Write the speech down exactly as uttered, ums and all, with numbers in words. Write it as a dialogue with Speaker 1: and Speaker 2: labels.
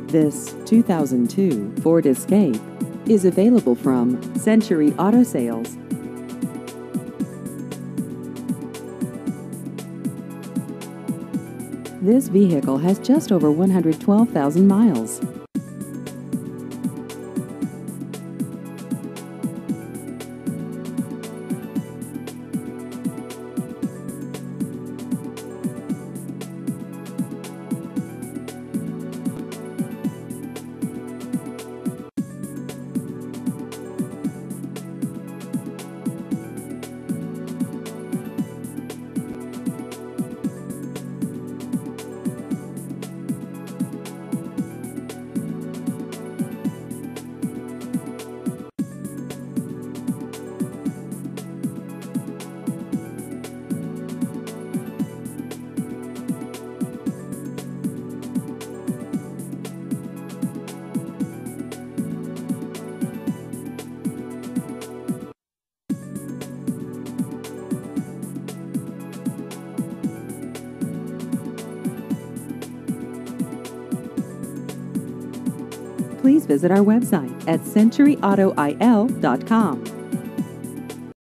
Speaker 1: This two thousand two Ford Escape is available from Century Auto Sales. This vehicle has just over one hundred twelve thousand miles. Please visit our website at century auto I L dot com.